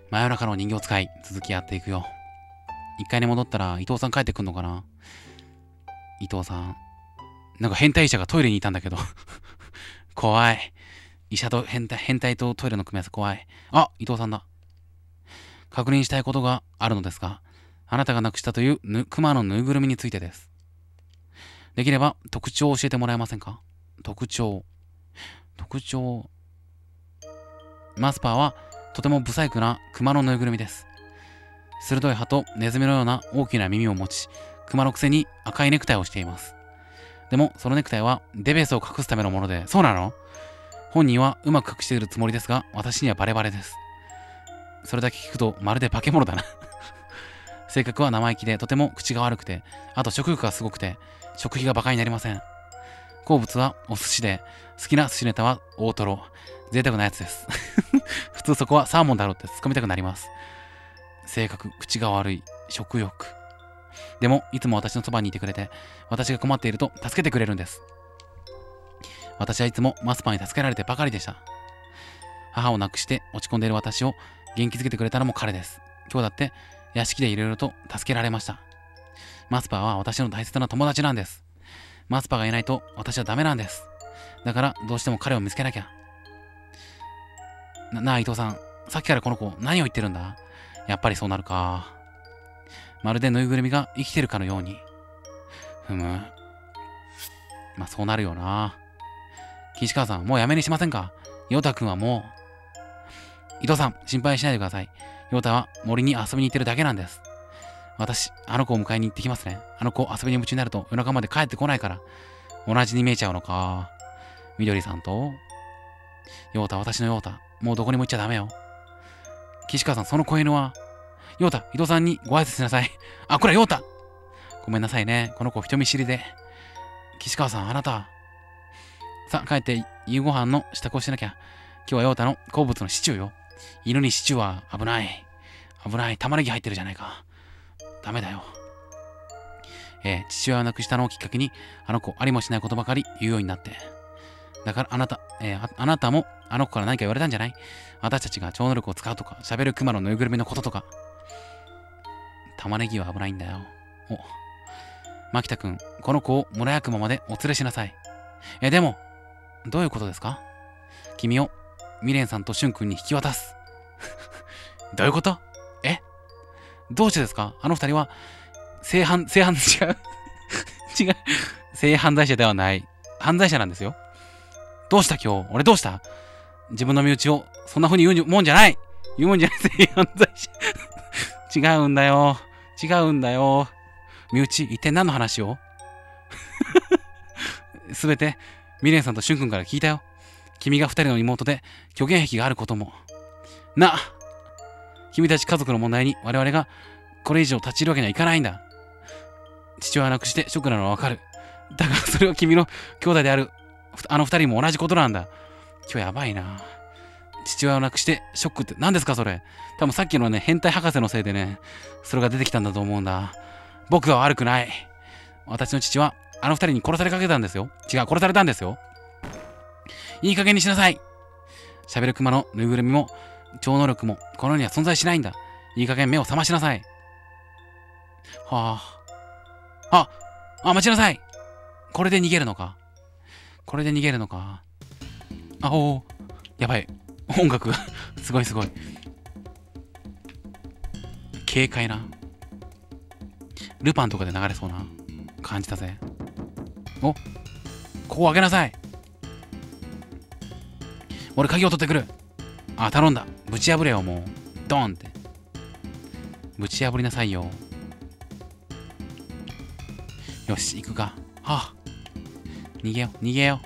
真夜中の人形使い、続きやっていくよ。1階に戻ったら伊藤さん帰ってくんのかな。伊藤さん。なんか変態医者がトイレにいたんだけど。怖い。医者と変態とトイレの組み合わせ怖い。あ、伊藤さんだ。確認したいことがあるのですが、あなたがなくしたという熊のぬいぐるみについてです。できれば特徴を教えてもらえませんか？特徴。マスパーはとても不細工な熊のぬいぐるみです。鋭い歯とネズミのような大きな耳を持ち、熊のくせに赤いネクタイをしています。でも、そのネクタイはデベースを隠すためのもので、そうなの？本人はうまく隠しているつもりですが、私にはバレバレです。それだけ聞くとまるで化け物だな。性格は生意気で、とても口が悪くて、あと食欲がすごくて、食費がバカになりません。好物はお寿司で、好きな寿司ネタは大トロ。贅沢なやつです。普通そこはサーモンだろうって突っ込みたくなります。性格、口が悪い、食欲。でも、いつも私のそばにいてくれて、私が困っていると助けてくれるんです。私はいつもマスパーに助けられてばかりでした。母を亡くして落ち込んでいる私を元気づけてくれたのも彼です。今日だって屋敷でいろいろと助けられました。マスパーは私の大切な友達なんです。マスパーがいないと私はダメなんです。だからどうしても彼を見つけなきゃ。なあ伊藤さん、さっきからこの子何を言ってるんだ？やっぱりそうなるか。まるでぬいぐるみが生きてるかのように。ふむ。まあそうなるよな。岸川さん、もうやめにしませんか？ヨタくんはもう。伊藤さん、心配しないでください。ヨタは森に遊びに行ってるだけなんです。私、あの子を迎えに行ってきますね。あの子、遊びに夢中になると夜中まで帰ってこないから。同じに見えちゃうのか。みどりさんとヨータ、私のヨータ。もうどこにも行っちゃダメよ。岸川さん、その子犬はヨータ、伊藤さんにご挨拶しなさい。あ、これヨータ。ごめんなさいね。この子人見知りで。岸川さん、あなた。さあ、帰って夕ご飯の支度をしなきゃ。今日はヨータの好物のシチューよ。犬にシチューは危ない。危ない。玉ねぎ入ってるじゃないか。ダメだよ。父親を亡くしたのをきっかけに、あの子、ありもしないことばかり言うようになって。だからあなた、あなたもあの子から何か言われたんじゃない？私たちが超能力を使うとか、喋るクマのぬいぐるみのこととか。玉ねぎは危ないんだよ。お、牧田くん、この子を村役場までお連れしなさい。でも、どういうことですか？君をミレンさんとシュン君に引き渡す。どういうこと？どうしてですか？あの二人は、違う。違う。性犯罪者ではない。犯罪者なんですよ。どうした今日？俺どうした？自分の身内をそんな風に言うもんじゃない。言うもんじゃない。性犯罪者。違うんだよ。違うんだよ。身内、一体何の話を？すべて、ミレンさんとシュン君から聞いたよ。君が二人の妹で虚言癖があることも。君たち家族の問題に我々がこれ以上立ち入るわけにはいかないんだ。父親を亡くしてショックなのはわかる。だがそれは君の兄弟であるあの二人も同じことなんだ。今日やばいな。父親を亡くしてショックって何ですかそれ。多分さっきのね、変態博士のせいでね、それが出てきたんだと思うんだ。僕は悪くない。私の父はあの二人に殺されかけたんですよ。違う、殺されたんですよ。いい加減にしなさい。喋る熊のぬいぐるみも超能力もこの世には存在しないんだ。いい加減目を覚ましなさい。待ちなさい。これで逃げるのか。やばい。音楽がすごい。軽快な。ルパンとかで流れそうな感じだぜ。ここを開けなさい。俺鍵を取ってくる。頼んだ。ぶち破れよ、もう。ドーンって。ぶち破りなさいよ。よし、行くか。逃げよ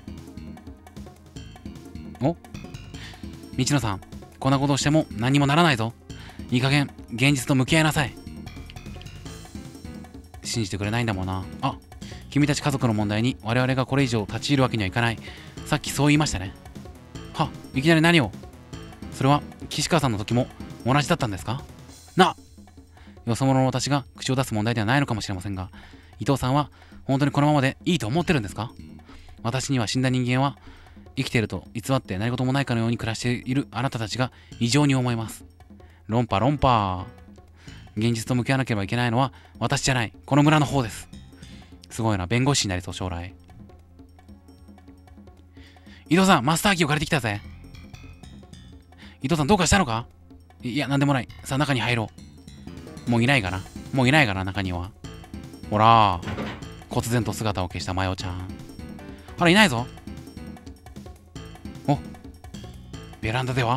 う。道野さん、こんなことをしても何にもならないぞ。いい加減、現実と向き合いなさい。信じてくれないんだもんな。君たち家族の問題に我々がこれ以上立ち入るわけにはいかない。さっきそう言いましたね。いきなり何を？それは岸川さんの時も同じだったんですか？よそ者の私が口を出す問題ではないのかもしれませんが、伊藤さんは本当にこのままでいいと思ってるんですか？私には死んだ人間は生きていると偽って何事もないかのように暮らしているあなたたちが異常に思います。 論破論破。現実と向き合わなければいけないのは私じゃない。この村の方です。すごいな。弁護士になりそう、将来。伊藤さん、マスターキーを借りてきたぜ。伊藤さん、どうかしたのか？いや、なんでもない。さあ、中に入ろう。もういないかな。もういないかな、中には。ほら、忽然と姿を消したマヨちゃん。あら、いないぞ。お、ベランダで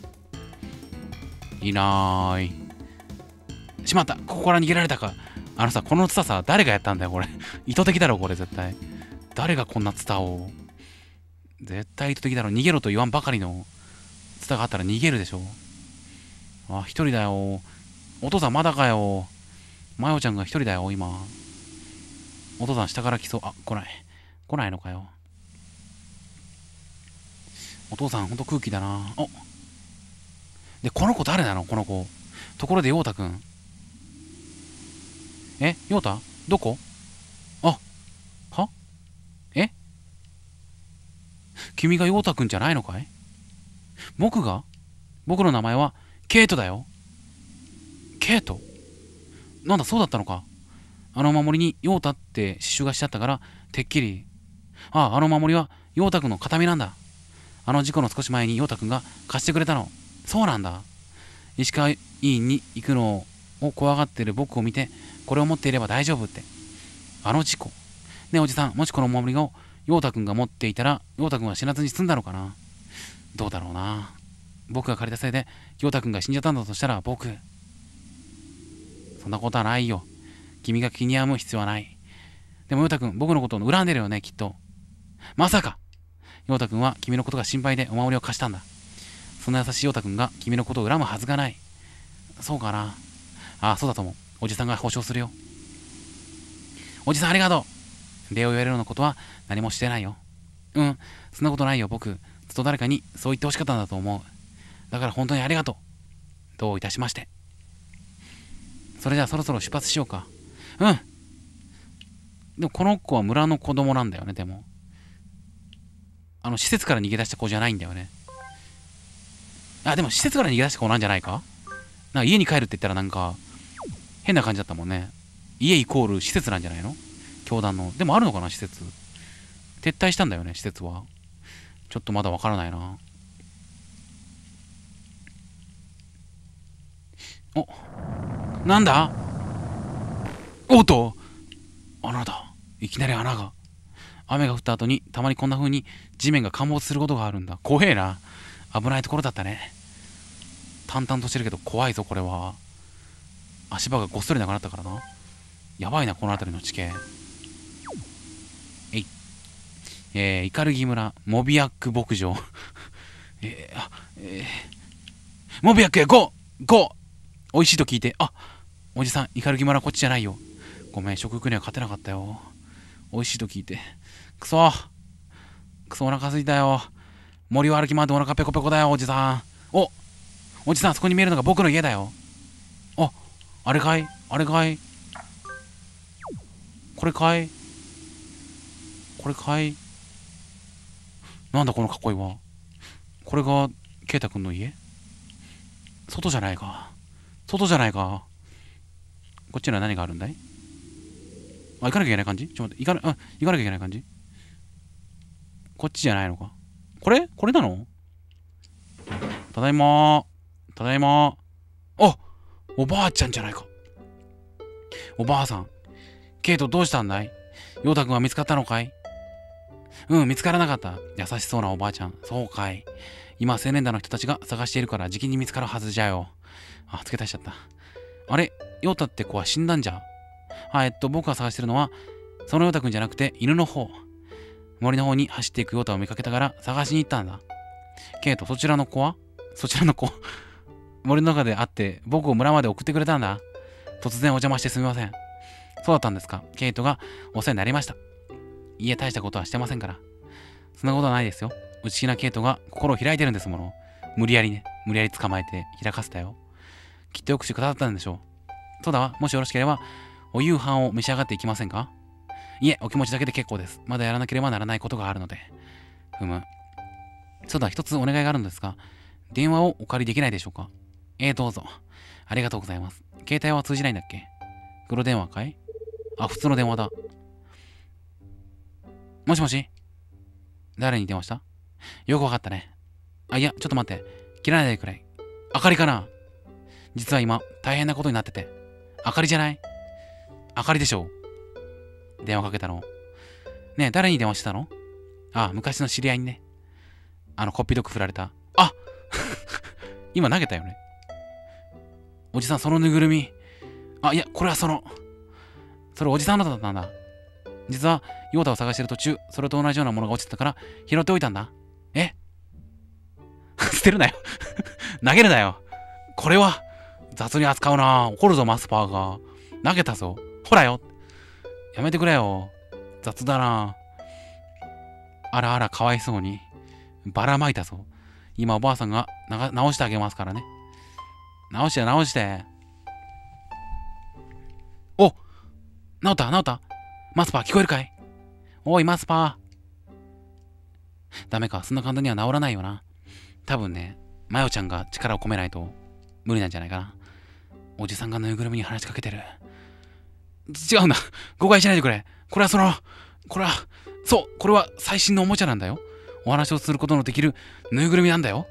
はいない。しまった。ここから逃げられたか。あのさ、このツタさ、誰がやったんだよ、これ。意図的だろ、これ、絶対。誰がこんなツタを。絶対意図的だろ。逃げろと言わんばかりのツタがあったら逃げるでしょ。あ、一人だよ。お父さんまだかよ。マヨちゃんが一人だよ、今。お父さん下から来そう。あ、来ない。来ないのかよ。お父さん、ほんと空気だな。お、で、この子誰なのこの子。ところで、陽太くん。え、陽太どこ？あ、は？え？君が陽太くんじゃないのかい？僕の名前は、ケイトだよ。ケイト？なんだ、そうだったのか。あのお守りに陽太って刺繍がしてあったから、てっきり。あのお守りは陽太くんの形見なんだ。あの事故の少し前に陽太くんが貸してくれたの。そうなんだ。石川医院に行くのを怖がってる僕を見て、これを持っていれば大丈夫って。あの事故。ねえおじさん、もしこのお守りを陽太くんが持っていたら、陽太くんは死なずに済んだのかな。どうだろうな。僕が借りたせいで陽太くんが死んじゃったんだとしたら、そんなことはないよ。君が気に病む必要はない。でも陽太くん、僕のことを恨んでるよね、きっと。まさか陽太くんは君のことが心配でお守りを貸したんだ。そんな優しい陽太くんが君のことを恨むはずがない。そうかな。ああ、そうだと思う。おじさんが保証するよ。おじさんありがとう。礼を言われるようなことは何もしてないよ。うん、そんなことないよ。僕、ずっと誰かにそう言ってほしかったんだと思う。だから本当にありがとう。どういたしまして。それじゃあそろそろ出発しようか。うん。でもこの子は村の子供なんだよね、でも。施設から逃げ出した子じゃないんだよね。あ、でも施設から逃げ出した子なんじゃないか？なんか家に帰るって言ったらなんか、変な感じだったもんね。家イコール施設なんじゃないの？教団の。でもあるのかな、施設。撤退したんだよね、施設は。ちょっとまだわからないな。お、なんだ？おっと！穴だ。いきなり穴が。雨が降った後にたまにこんな風に地面が陥没することがあるんだ。怖えな。危ないところだったね。淡々としてるけど怖いぞ、これは。足場がごっそりなくなったからな。やばいな、この辺りの地形。イカルギ村、モビアック牧場。モビアックへゴー美味しいと聞いて、あ、おじさん、イカルギ村こっちじゃないよ。ごめん、食欲には勝てなかったよ。美味しいと聞いて。くそお腹すいたよ。森を歩き回ってお腹ペコペコだよ、おじさん。おじさん、そこに見えるのが僕の家だよ。あれかいこれかいなんだこの囲いは。これが、ケイタくんの家？外じゃないか。こっちには何があるんだい？行かなきゃいけない感じ？ちょっと待って、行かなきゃいけない感じ？こっちじゃないのか。これなの？ただいま。おばあちゃんじゃないか。おばあさん。ケイトどうしたんだい？ヨウタくんは見つかったのかい？うん、見つからなかった。優しそうなおばあちゃん。そうかい。今、青年団の人たちが探しているから、じきに見つかるはずじゃよ。あ、付け足しちゃった。あれ、ヨウタって子は死んだんじゃ。僕が探してるのは、そのヨウタくんじゃなくて、犬の方。森の方に走っていくヨウタを見かけたから探しに行ったんだ。ケイト、そちらの子森の中で会って僕を村まで送ってくれたんだ。突然お邪魔してすみません。そうだったんですか。ケイトがお世話になりました。いえ、大したことはしてませんから。そんなことはないですよ。内気なケイトが心を開いてるんですもの。無理やり捕まえて開かせたよ。きっとよくしてくださったんでしょう。そうだわ。もしよろしければ、お夕飯を召し上がっていきませんか？いえ、お気持ちだけで結構です。まだやらなければならないことがあるので。そうだ、一つお願いがあるのですが、電話をお借りできないでしょうか？ どうぞ。ありがとうございます。携帯は通じないんだっけ？黒電話かい？あ、普通の電話だ。もしもし？誰に電話した？よくわかったね。あ、いや、ちょっと待って。切らないでくれ。あかりかな？実は今、大変なことになってて。あかりじゃない？あかりでしょう。電話かけたの。ねえ、誰に電話してたの？あ、昔の知り合いにね。こっぴどく振られた。あ今投げたよね。おじさん、そのぬいぐるみ。あ、いや、これはそれおじさんのだったんだ。実は、ヨータを探してる途中、それと同じようなものが落ちてたから、拾っておいたんだ。え捨てるなよ投げるなよ。これは、雑に扱うな。怒るぞ、マスパーが。投げたぞ。ほらよ。やめてくれよ。雑だな。あらあら、かわいそうに。ばらまいたぞ。今、おばあさんが直してあげますからね。直して。お、直った。マスパー、聞こえるかい？おい、マスパー。ダメか、そんな簡単には治らないよな。多分ね、マヨちゃんが力を込めないと無理なんじゃないかな。おじさんがぬいぐるみに話しかけてる。違うんだ。誤解しないでくれ。これは最新のおもちゃなんだよ。お話をすることのできるぬいぐるみなんだよ。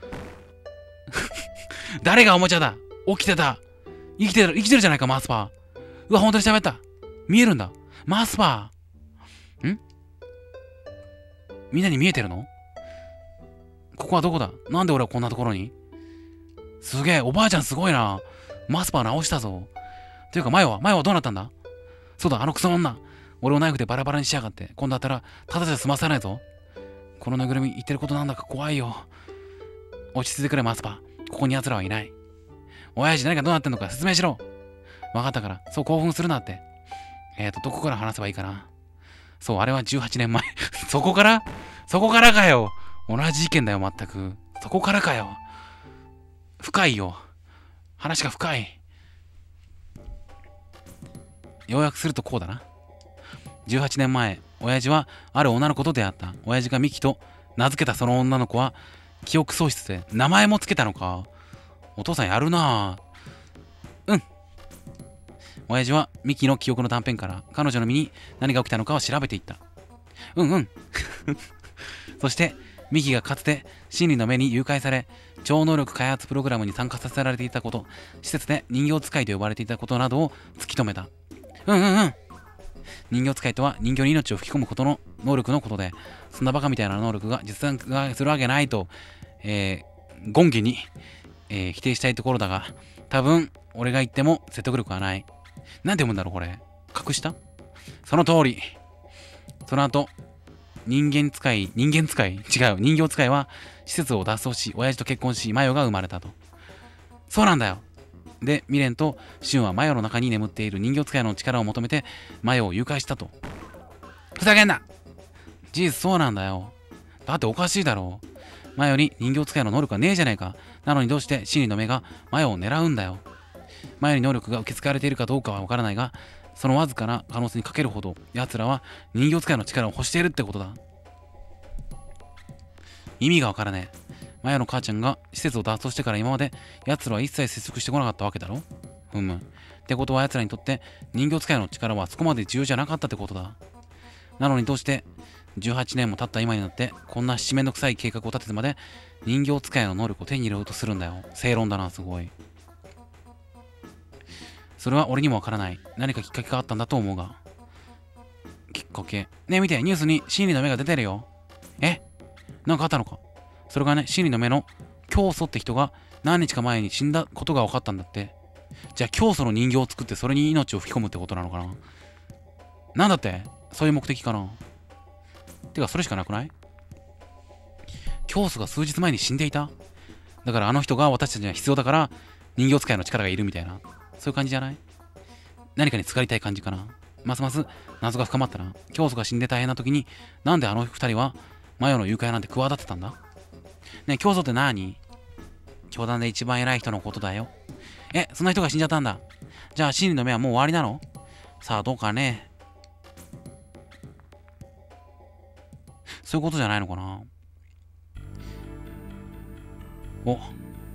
誰がおもちゃだ？起きてた。生きてるじゃないか、マスパー。うわ、本当に喋った。見えるんだ。マスパー。みんなに見えてるの？ここはどこだ？なんで俺はこんなところに？すげえ、おばあちゃんすごいな。マスパー直したぞ。ていうか、前はどうなったんだ？そうだ、あのクソ女。俺をナイフでバラバラにしやがって。今度あったら、ただじゃ済まさないぞ。このぬいぐるみ言ってることなんだか怖いよ。落ち着いてくれ、マスパー。ここに奴らはいない。親父何かどうなってんのか説明しろ。わかったから、そう興奮するなって。どこから話せばいいかな。そう、あれは18年前。そこからかよ。同じ意見だよ、全く。そこからかよ。深いよ。話が深い。要約するとこうだな。18年前、親父はある女の子と出会った。親父がミキと名付けたその女の子は記憶喪失で名前もつけたのか。お父さんやるなぁ。親父はミキの記憶の断片から彼女の身に何が起きたのかを調べていった。そしてミキがかつて真理の目に誘拐され超能力開発プログラムに参加させられていたこと、施設で人形使いと呼ばれていたことなどを突き止めた。人形使いとは人形に命を吹き込むことの能力のことで、そんなバカみたいな能力が実現するわけないと、権義に、否定したいところだが、多分俺が言っても説得力はない。なんて読むんだろうこれ。隠した？その通り。その後、人形使いは施設を脱走し、親父と結婚し、マヨが生まれたと。そうなんだよ。で、ミレンとシュンはマヨの中に眠っている人形使いの力を求めてマヨを誘拐したと。ふざけんな！事実そうなんだよ。だっておかしいだろう。マヨに人形使いの能力がねえじゃねえか。なのにどうして真理の目がマヨを狙うんだよ。マヨに能力が受け継がれているかどうかはわからないが、そのわずかな可能性にかけるほど奴らは人形使いの力を欲しているってことだ。意味がわからねえ。マヤの母ちゃんが施設を脱走してから今まで奴らは一切接触してこなかったわけだろ？ってことは奴らにとって人形使いの力はそこまで重要じゃなかったってことだ。なのにどうして18年も経った今になってこんな七面倒くさい計画を立ててまで人形使いの能力を手に入れようとするんだよ。正論だな、すごい。それは俺にもわからない。何かきっかけがあったんだと思うが。きっかけ。ねえ見て、ニュースに真理の目が出てるよ。なんかあったのか？それがね、真理の目の教祖って人が何日か前に死んだことが分かったんだって。じゃあ教祖の人形を作ってそれに命を吹き込むってことなのかな？なんだって？そういう目的かな？てかそれしかなくない？教祖が数日前に死んでいた？だからあの人が私たちには必要だから人形使いの力がいるみたいな。そういう感じじゃない？何かに使いたい感じかな。ますます謎が深まったな。教祖が死んで大変な時になんであの二人はマヨの誘拐なんて企てたんだ？ねえ、教祖って何？教団で一番偉い人のことだよ。そんな人が死んじゃったんだ。じゃあ真理の目はもう終わりなの？さあどうかね。そういうことじゃないのかな。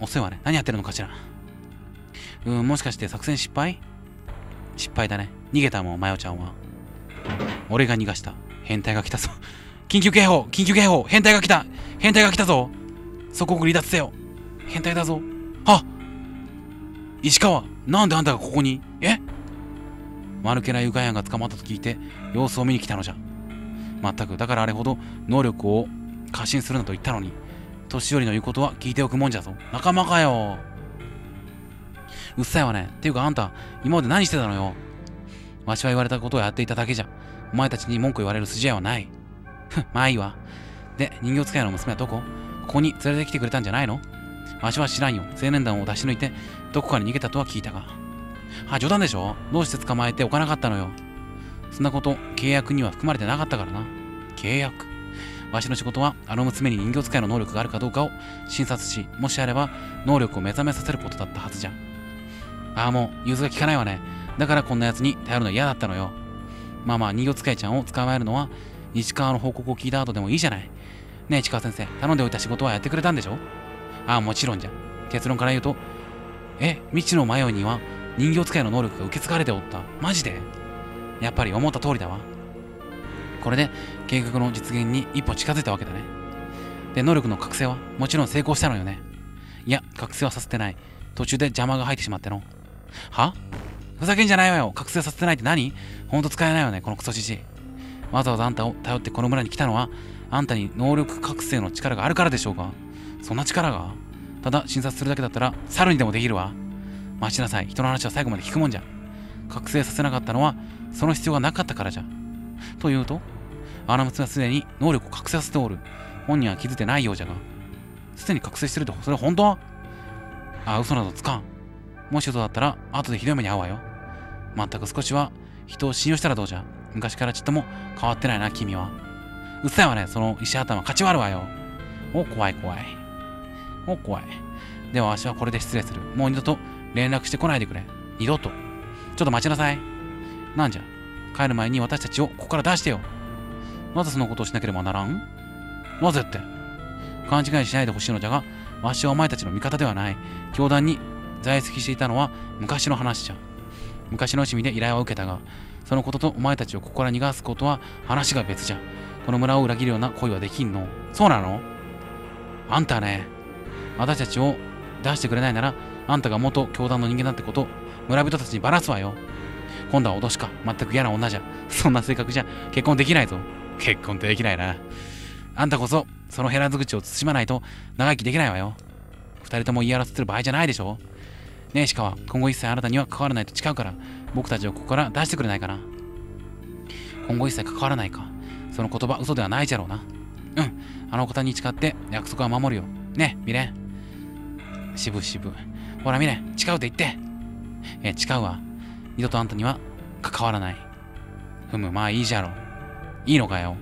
遅いわね。何やってるのかしら。もしかして作戦失敗？失敗だね。逃げたもん、マヨちゃんは。俺が逃がした。変態が来たぞ。緊急警報緊急警報変態が来た変態が来たぞ即刻離脱せよ変態だぞはっ石川なんであんたがここに間抜けな誘拐犯が捕まったと聞いて様子を見に来たのじゃ。まったくだからあれほど能力を過信するなと言ったのに年寄りの言うことは聞いておくもんじゃぞ。仲間かよ。うっさいわね。っていうかあんた今まで何してたのよ。わしは言われたことをやっていただけじゃお前たちに文句言われる筋合いはない。まあいいわ。で、人形使いの娘はどこ？ここに連れてきてくれたんじゃないの？わしは知らんよ。青年団を出し抜いて、どこかに逃げたとは聞いたが。冗談でしょ？どうして捕まえておかなかったのよ。そんなこと、契約には含まれてなかったからな。契約？わしの仕事は、あの娘に人形使いの能力があるかどうかを診察し、もしあれば、能力を目覚めさせることだったはずじゃ。もう、融通が効かないわね。だからこんな奴に頼るの嫌だったのよ。まあ人形使いちゃんを捕まえるのは、市川の報告を聞いた後でもいいじゃない。ねえ、市川先生、頼んでおいた仕事はやってくれたんでしょ？もちろんじゃ。結論から言うと、未知の迷いには人形使いの能力が受け継がれておった。マジで？やっぱり思った通りだわ。これで計画の実現に一歩近づいたわけだね。で、能力の覚醒はもちろん成功したのよね。いや、覚醒はさせてない。途中で邪魔が入ってしまっての。ふざけんじゃないわよ。覚醒させてないって何？ほんと使えないよね、このクソじじい。わざわざあんたを頼ってこの村に来たのは、あんたに能力覚醒の力があるからでしょうか？そんな力が？ただ診察するだけだったら、猿にでもできるわ。待ちなさい。人の話は最後まで聞くもんじゃ。覚醒させなかったのは、その必要がなかったからじゃ。というと、あの娘はすでに能力を覚醒させておる。本人は気づいてないようじゃが。すでに覚醒してるって、それ本当？嘘などつかん。もし嘘だったら、後でひどい目に遭うわよ。まったく少しは、人を信用したらどうじゃ。昔からちっとも変わってないな、君は。うっさいわね、その石頭、勝ち割るわよ。怖い怖い。怖い。では、わしはこれで失礼する。もう二度と連絡してこないでくれ。二度と。ちょっと待ちなさい。なんじゃ。帰る前に私たちをここから出してよ。なぜそのことをしなければならん？なぜって。勘違いしないでほしいのじゃが、わしはお前たちの味方ではない。教団に在籍していたのは昔の話じゃ。昔の趣味で依頼を受けたが、そのこととお前たちをここから逃がすことは話が別じゃ。この村を裏切るような恋はできんの？そうなの？あんたね、私たちを出してくれないなら、あんたが元教団の人間だってこと、村人たちにばらすわよ。今度は脅しか。全く嫌な女じゃ。そんな性格じゃ結婚できないぞ。結婚ってできないな。あんたこそ、そのヘラズ口を慎まないと長生きできないわよ。二人とも言い争ってる場合じゃないでしょ。ねえ、石川、今後一切あなたには関わらないと誓うから、僕たちをここから出してくれないかな。今後一切関わらないか。その言葉、嘘ではないじゃろうな。あの方に誓って約束は守るよ。ねえ、ミレン。渋々。ほら、ミレン、誓うって言って。誓うわ。二度とあんたには関わらない。まあいいじゃろう。いいのかよ。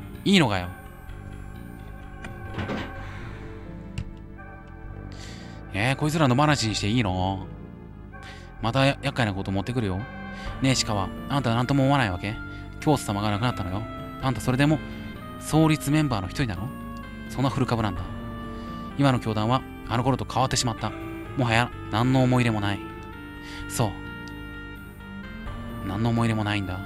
こいつらの話にしていいの？また厄介なこと持ってくるよ。ねえ、鹿は、あんたは何とも思わないわけ？教祖様が亡くなったのよ。あんたそれでも、創立メンバーの一人なの？そんな古株なんだ。今の教団は、あの頃と変わってしまった。もはや、何の思い入れもない。そう。何の思い入れもないんだ。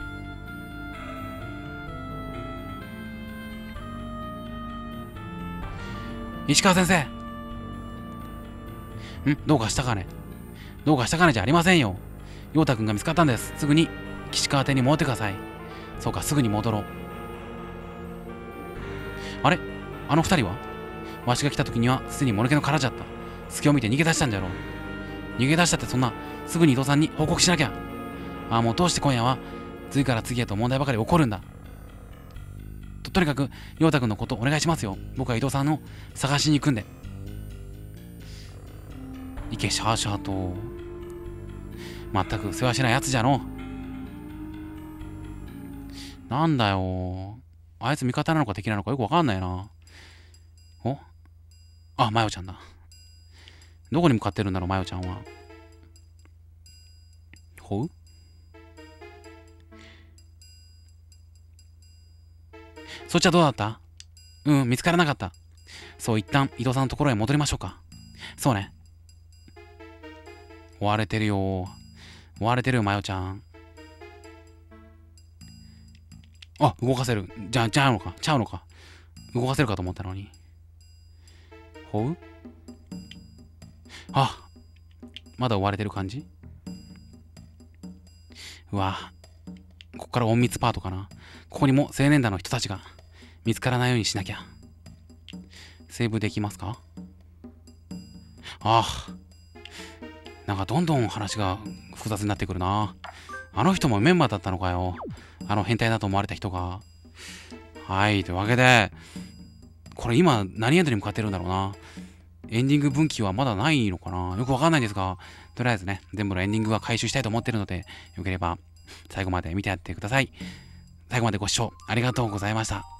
石川先生。どうかしたかね？どうかしたかねじゃありませんよ。陽太くんが見つかったんです。すぐに岸川邸に戻ってください。そうか、すぐに戻ろう。あれ？あの二人は？わしが来た時にはすでにもぬけの殻じゃった。隙を見て逃げ出したんじゃろう。逃げ出したってそんな、すぐに伊藤さんに報告しなきゃ。もうどうして今夜は次から次へと問題ばかり起こるんだ。とにかく、陽太くんのことお願いしますよ。僕は伊藤さんの探しに行くんで。いけシャーシャーと。まったく世話しないやつじゃの。なんだよ。あいつ味方なのか敵なのかよくわかんないな。マヨちゃんだ。どこに向かってるんだろう、マヨちゃんは。そっちはどうだった？見つからなかった。そう、一旦伊藤さんのところへ戻りましょうか。そうね。 追われてるよ。追われてるよ、マヨちゃん。あ、動かせる。ちゃうのか。ちゃうのか。動かせるかと思ったのに。ほう？あ、まだ追われてる感じ？うわ、こっから隠密パートかな。ここにも青年団の人たちが見つからないようにしなきゃ。セーブできますか？ああ、なんかどんどん話が複雑になってくるな。あの人もメンバーだったのかよ。あの変態だと思われた人が。はい、というわけで、これ今何エンドに向かってるんだろうな。エンディング分岐はまだないのかな。よくわかんないんですが、とりあえずね、全部のエンディングは回収したいと思ってるので、よければ最後まで見てやってください。最後までご視聴ありがとうございました。